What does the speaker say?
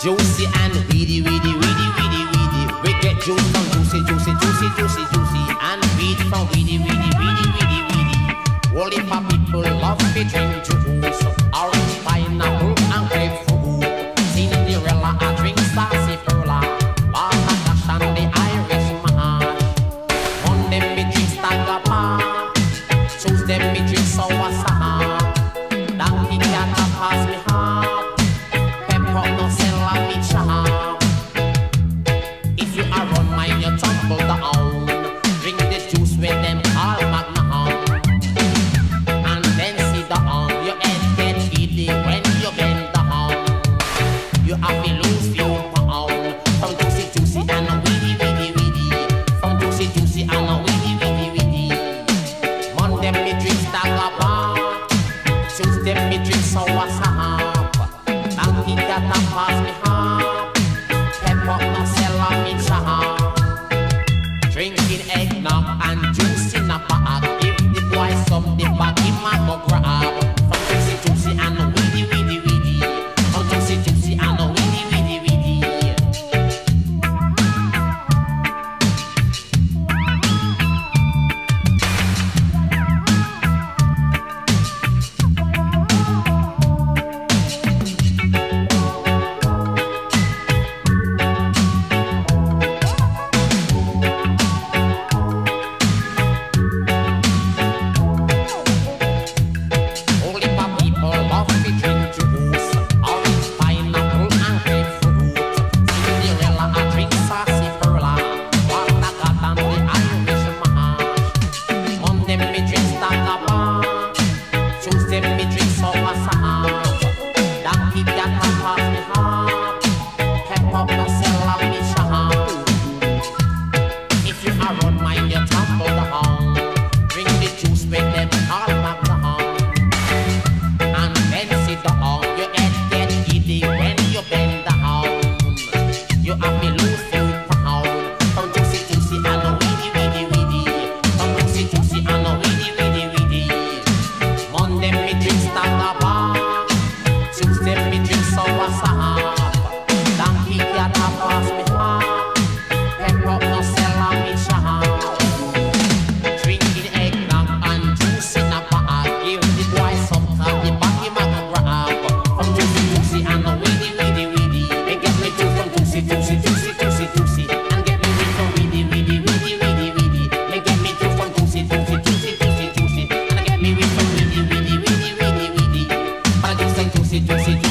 juicy and weedy, weedy, weedy, weedy, weedy. We get juice from juicy, juicy, juicy, juicy, juicy, and weed from weedy, weedy, weedy, weedy, weedy. Only for people love to drink juice, orange, pineapple, and grapefruit. Cinderella, I drink sarsaparilla, Lord Gosh and the Irish man. Monday me drink stagger, Tuesday me drink sour sap. Donkey cat a pass me hard, pepper no sell a me chop. If you are run mine, you tumble down. Drink the juice with them call Magnum, and then sit down. Your head get giddy when you bend down. You have to lose few pound from juicy, juicy and weedy, weedy, weedy. From juicy, juicy and weedy, weedy, weedy. Monday me drink stagger bar, Tuesday me drink sour sap. Donkey got a pass me hard, pepper no sell a me chop. Drinking eggnog and juice in a bag. Give the boy some, the bag him a go grab. From juicy, juicy and weedy, weedy, weedy. From juicy, juicy and weedy, weedy, weedy. Only for people love to drink juice, orange, pineapple, and grapefruit. Cinderella, I drink sarsaparilla, Walter Scott and the Irish mash. Monday me drink stagger bar, Tuesday me drink sour sap. Donkey cat a pass me hard, pepper no sell a me chop. If you are run mine, you tumble down. Drink the juice with them all Magnum, and then sit down. Your head get giddy when you bend down. You have to lose few pound from juicy, juicy and weedy, weedy, weedy. From juicy, juicy and weedy, weedy, weedy. Monday me drink stagger bar, Tuesday me drink sour sap. Donkey cat a pass me hard, pepper no sell a me chop. Drinking eggnog and juice in a bag. Give the boy some, cause the bag him a go grab. From juicy, juicy and weedy, weedy, weedy. They get me juice from juicy, juicy, juicy, juicy, juicy, and get me weed from weedy, weedy, weedy, weedy, weedy. They get me juice from juicy, juicy, juicy, juicy, juicy, and I get me weed from weedy, weedy, weedy, weedy, weedy. But I juice and juicy, juicy,